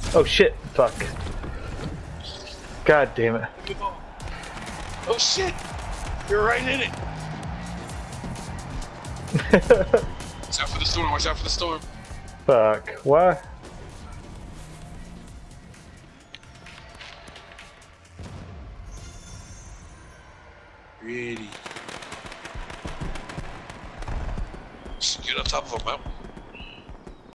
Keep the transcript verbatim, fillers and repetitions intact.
Oh shit! Fuck. God damn it. Oh shit! You're right in it! Watch out for the storm, watch out for the storm. Fuck. What? Ready. Just get on top of a mountain.